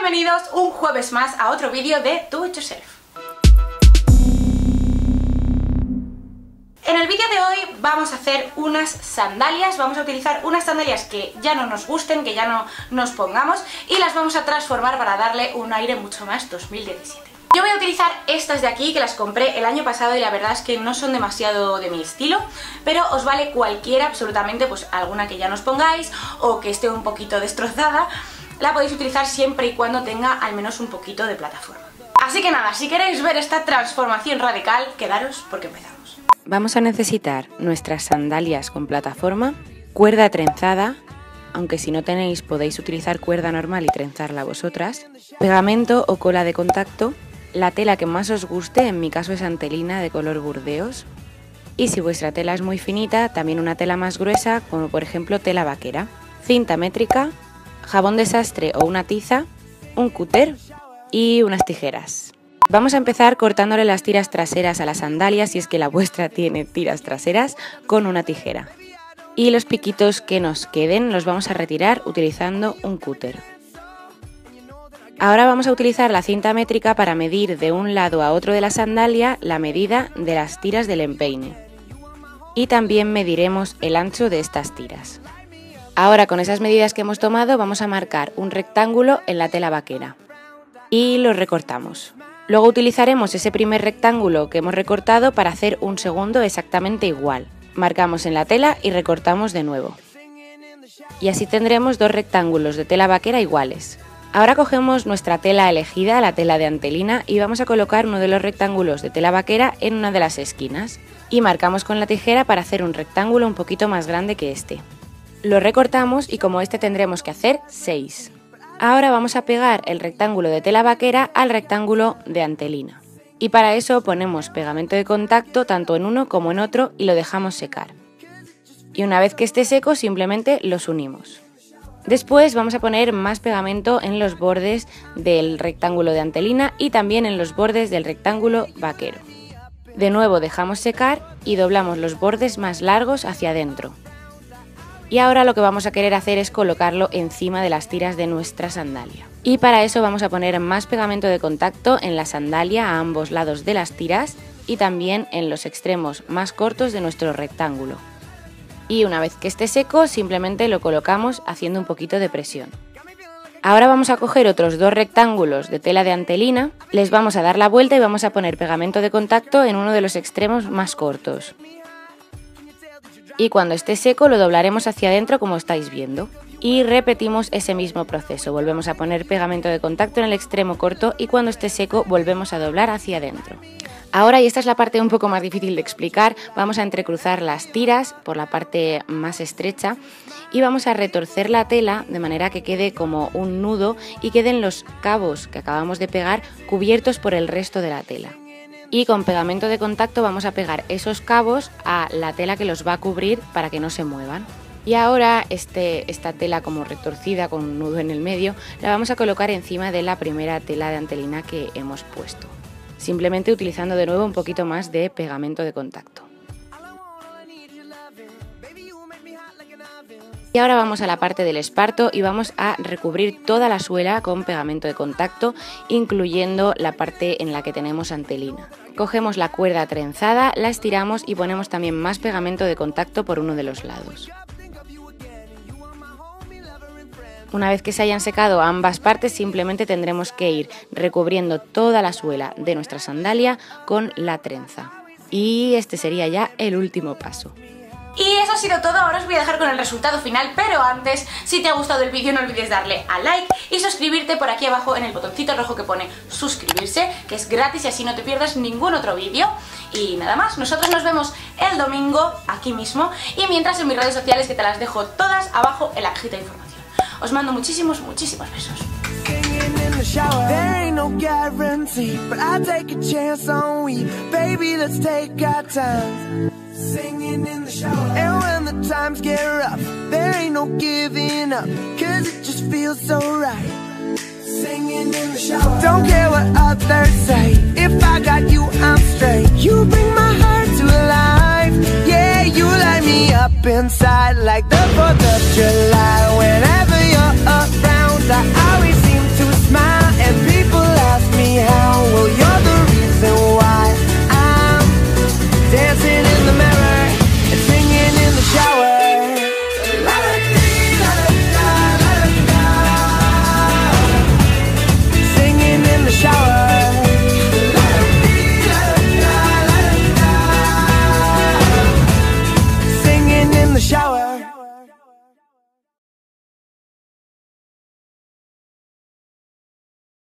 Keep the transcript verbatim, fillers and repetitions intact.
Bienvenidos un jueves más a otro vídeo de Do It Yourself. En el vídeo de hoy vamos a hacer unas sandalias, vamos a utilizar unas sandalias que ya no nos gusten, que ya no nos pongamos, y las vamos a transformar para darle un aire mucho más dos mil diecisiete. Yo voy a utilizar estas de aquí, que las compré el año pasado y la verdad es que no son demasiado de mi estilo, pero os vale cualquiera, absolutamente, pues alguna que ya nos pongáis o que esté un poquito destrozada, la podéis utilizar siempre y cuando tenga al menos un poquito de plataforma. Así que nada, si queréis ver esta transformación radical, quedaros porque empezamos. Vamos a necesitar nuestras sandalias con plataforma, cuerda trenzada, aunque si no tenéis podéis utilizar cuerda normal y trenzarla vosotras, pegamento o cola de contacto, la tela que más os guste, en mi caso es antelina de color burdeos, y si vuestra tela es muy finita, también una tela más gruesa, como por ejemplo tela vaquera, cinta métrica, jabón de sastre o una tiza, un cúter y unas tijeras. Vamos a empezar cortándole las tiras traseras a las sandalias, si es que la vuestra tiene tiras traseras, con una tijera. Y los piquitos que nos queden los vamos a retirar utilizando un cúter. Ahora vamos a utilizar la cinta métrica para medir de un lado a otro de la sandalia la medida de las tiras del empeine. Y también mediremos el ancho de estas tiras. Ahora con esas medidas que hemos tomado vamos a marcar un rectángulo en la tela vaquera. Y lo recortamos. Luego utilizaremos ese primer rectángulo que hemos recortado para hacer un segundo exactamente igual. Marcamos en la tela y recortamos de nuevo. Y así tendremos dos rectángulos de tela vaquera iguales. Ahora cogemos nuestra tela elegida, la tela de antelina, y vamos a colocar uno de los rectángulos de tela vaquera en una de las esquinas. Y marcamos con la tijera para hacer un rectángulo un poquito más grande que este. Lo recortamos y como este tendremos que hacer seis. Ahora vamos a pegar el rectángulo de tela vaquera al rectángulo de antelina. Y para eso ponemos pegamento de contacto tanto en uno como en otro y lo dejamos secar. Y una vez que esté seco simplemente los unimos. Después vamos a poner más pegamento en los bordes del rectángulo de antelina y también en los bordes del rectángulo vaquero. De nuevo dejamos secar y doblamos los bordes más largos hacia adentro. Y ahora lo que vamos a querer hacer es colocarlo encima de las tiras de nuestra sandalia. Y para eso vamos a poner más pegamento de contacto en la sandalia a ambos lados de las tiras y también en los extremos más cortos de nuestro rectángulo. Y una vez que esté seco simplemente lo colocamos haciendo un poquito de presión. Ahora vamos a coger otros dos rectángulos de tela de antelina, les vamos a dar la vuelta y vamos a poner pegamento de contacto en uno de los extremos más cortos. Y cuando esté seco lo doblaremos hacia adentro como estáis viendo. Y repetimos ese mismo proceso, volvemos a poner pegamento de contacto en el extremo corto y cuando esté seco volvemos a doblar hacia adentro. Ahora, y esta es la parte un poco más difícil de explicar, vamos a entrecruzar las tiras por la parte más estrecha y vamos a retorcer la tela de manera que quede como un nudo y queden los cabos que acabamos de pegar cubiertos por el resto de la tela. Y con pegamento de contacto vamos a pegar esos cabos a la tela que los va a cubrir para que no se muevan. Y ahora este, esta tela como retorcida con un nudo en el medio la vamos a colocar encima de la primera tela de antelina que hemos puesto. Simplemente utilizando de nuevo un poquito más de pegamento de contacto. Y ahora vamos a la parte del esparto y vamos a recubrir toda la suela con pegamento de contacto, incluyendo la parte en la que tenemos antelina. Cogemos la cuerda trenzada, la estiramos y ponemos también más pegamento de contacto por uno de los lados. Una vez que se hayan secado ambas partes, simplemente tendremos que ir recubriendo toda la suela de nuestra sandalia con la trenza. Y este sería ya el último paso. Y eso ha sido todo, ahora os voy a dejar con el resultado final, pero antes, si te ha gustado el vídeo no olvides darle a like y suscribirte por aquí abajo en el botoncito rojo que pone suscribirse, que es gratis y así no te pierdas ningún otro vídeo. Y nada más, nosotros nos vemos el domingo aquí mismo y mientras en mis redes sociales que te las dejo todas abajo en la cajita de información. Os mando muchísimos, muchísimos besos. There ain't no guarantee, but I'll take a chance on we. Baby, let's take our time. Singing in the shower. And when the times get rough, there ain't no giving up, cause it just feels so right. Singing in the shower. Don't care what others say, if I got you, I'm straight. You bring my heart to life. Yeah, you light me up inside like the fourth of July. Whenever you're around, I always seem to smile. dancing